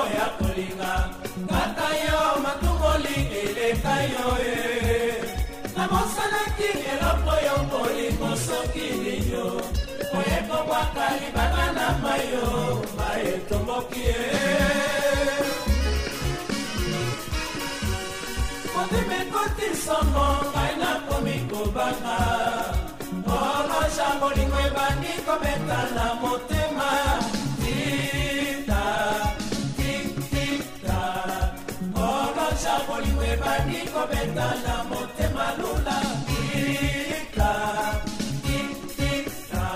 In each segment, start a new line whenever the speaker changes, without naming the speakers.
ya kolinga kaka yo matumoli eleka yo na mosalaki eloko yo bolingo soki nino oyekobwaka libanga na mayo maetomboki moteme songo ngai nakomi kobanga oloja bolingo ebandi kobeta na motema tita tiktika oloja bolingo ebandi kobeta na motema lula tika tiktika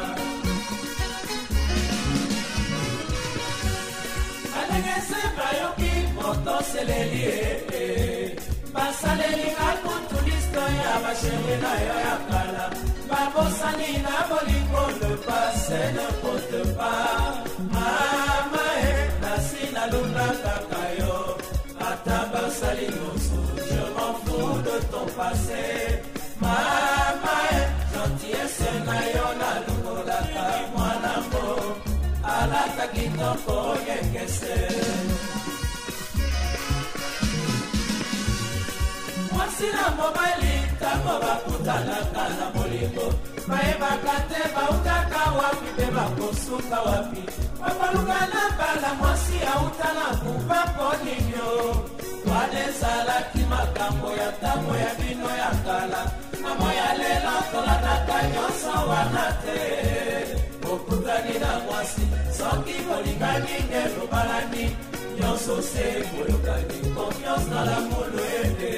alengese bayoki motoseleli basaleli kakutu listo ya bashenge na yo ya kala babosani na bolingo le passé ne compte pas mama nasi nalunda kaka yo ata basali nyonso je m'en fous de ton passé mama gentillesse na yo nalongolaka mwanango alata kitoko yekese sina mobali tango bakutanaka na bolingo bayebaka te bautaka wapi mpe bakosuka wapi bapaluka na bala mwasi auta na kupa poninyo wana ezalaki makambo ya ntango ya bino ya kala na moya lelo tolandaka nyonso wana te okutani na mwasi soki bolingani nde lobalani nyonso se boyokani confiance na la molo ede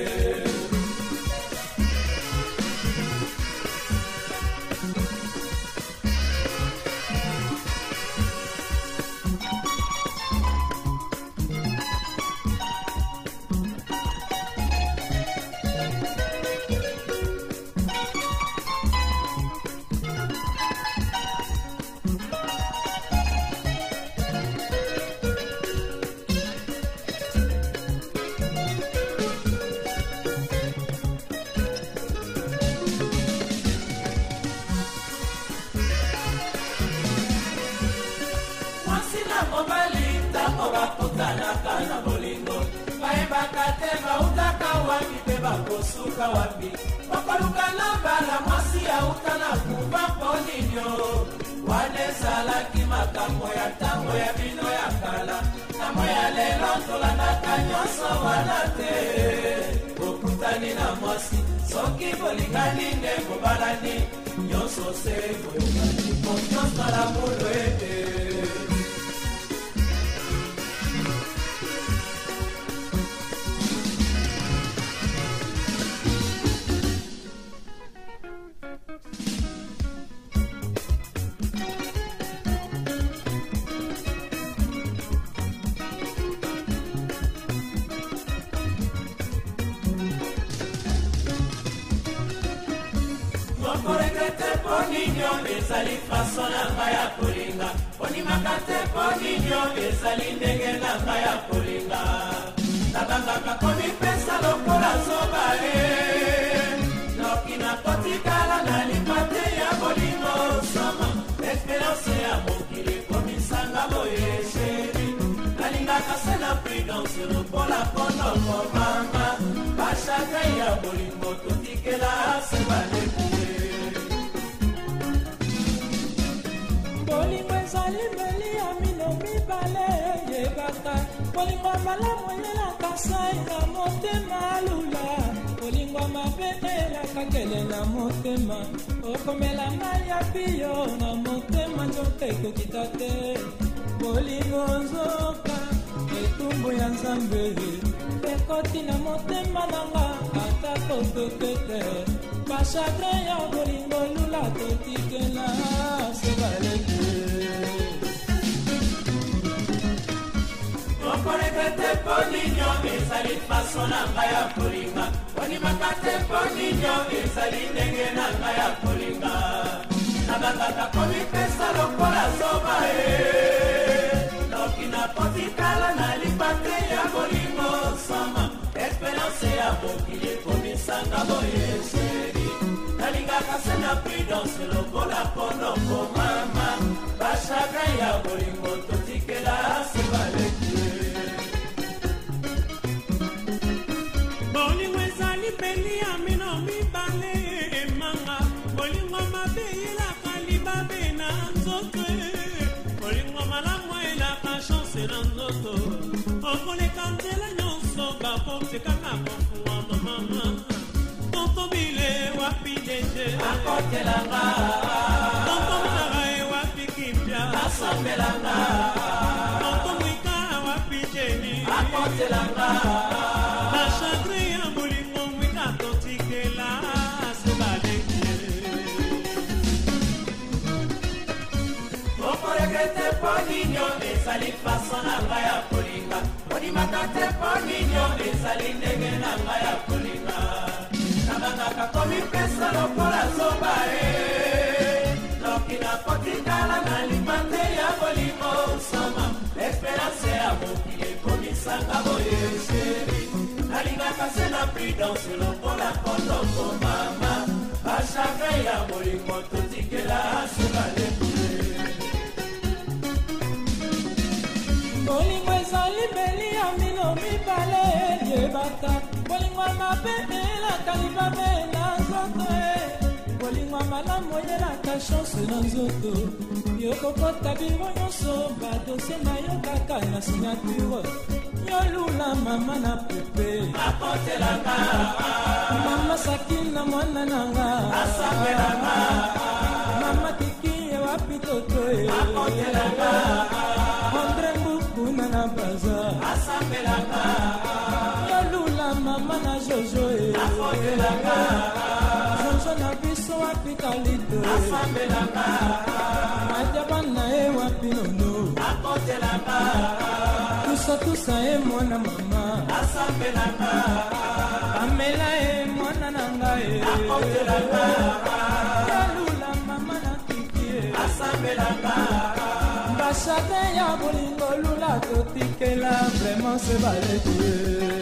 kosuka wapi bakoluka na bala mwasi auta na kuba poninyo wanezalaki makambo ya ntango ya bino ya kala na moya lelo tolandaka nyonso wana te okutani na mwasi soki bolingani nde bobalani nyonso se boyokani confiance na la molo ete ezali faso na ngai ya kolinga ponimaka te poninyo ezali ndenge na ngai ya kolinga nabangaka komipesa lokola zoba noki nakotikala na lipate ya bolingo soma esperance ya mokili komisanga boye sheri nalingaka se na prudence lokola kondoko mama bashaka ya bolingo totikela se balekue
bolingo ezali mbeli ya mino mibale yebaka bolingo malamu elelaka sai na motema lula bolingo mabe elaka kele na motema okomela mai ya biyo na motema nzoka ekokita te bolingo nzoka etumbu ya nzambe ekoti na motema nanga ata kotoke te bachagre ya bolingo lula totikela sebaleke
okoleka te poninyo ezali faso na ngai ya kolinga ponimaka te poninyo ezali ndenge na ngai ya kolinga nabangaka komipesa lokola zoba noki nakotikala na lipate ya bolingo soma esperance ya mokili komisanga boye sheri nalingaka se na prudence lokola kondoko mama bashaka ya bolingo totikela sebalekue
chance na nzoto okoleka nzela nyonso bakotekaka kofuwa mama tontobile wapi deje
akotelanga
tontominaka e wapi kimpya
asambelanga
tontomwika wapi jeni
akotelanga
bachagre ya bolingo mwika totikela sebaleke
okoregrete mpo ninyo ezali faso na ngai ya kolinga ondimaka te mpo ninyo ezali ndenge na ngai ya kolinga nabangaka komipesa lokola zoba noki nakotikala na limate ya bolingo soma esperance ya mokili ekomisanga boye sheri nalingaka se na prudence lokola kondoko mama bachagre ya bolingo totikela subalekule
bolingo ezali beli ya mino mibale yebaka bolingo mabe elaka libabe na nzoto bolingo malamu oyelaka chance na nzoto yokokota biro nyonso badosie na yo kaka na signature yolula mama na pepe
akotelanga
mama sakina mwana nanga
asambelanga
mama kiki ewapi toto
akotelanga
Andre mbukuna na baza
asambelanga
yolula mama na jojo
akotelanga
jojo na biso wapi kalito
asambelanga
majabana e wapi nono
akotelanga
tusa e mwana mama
asambelanga
amela e mwana nanga
akotelanga
yolula mama na kiki
asambelanga
bachagre ya bolingo lula totikela vraiment se baleki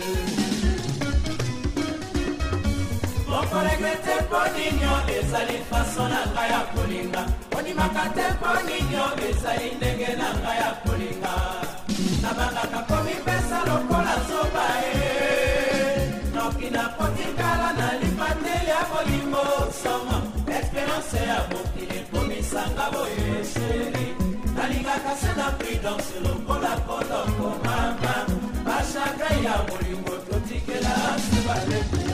okoregrete mpo ninyo ezali faso na ngai ya kolinga ondimaka te mpo ninyo ezali ndenge na ngai ya kolinga nabangaka komipesa lokola zoba noki nakotikala na libateli ya bolingo soma esperance ya mokili ekomisanga boye sheri nalingaka se na prudence lokola kodoko mama bachagre ya bolingo totikela sebalekule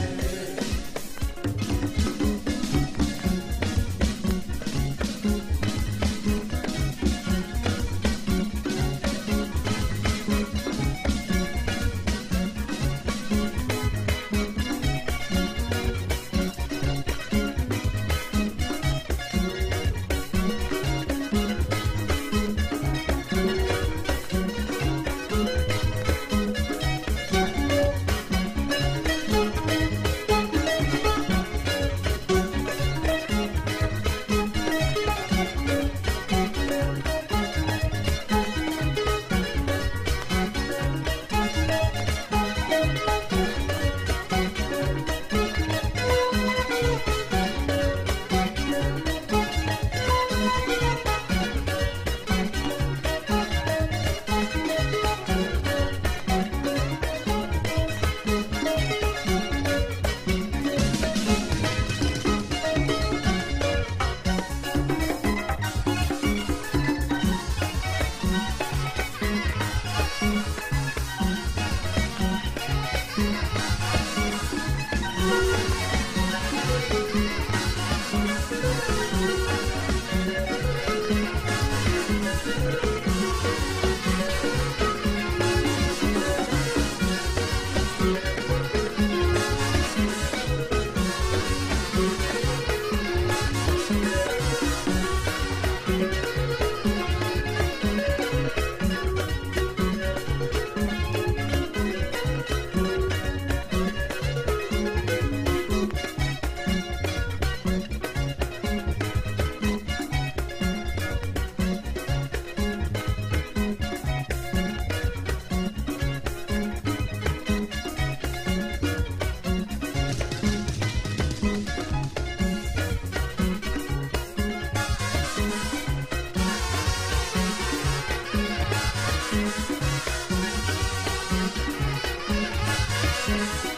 Thank you.